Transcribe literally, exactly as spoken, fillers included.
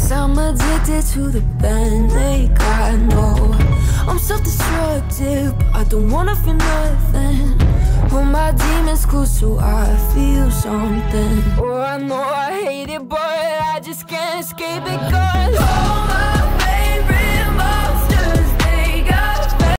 Cause I'm addicted to the Bentley. God, no, I'm self-destructive, but I don't wanna feel nothing. All my demons close so I feel something. Oh, I know I hate it, but I just can't escape it. Cause oh,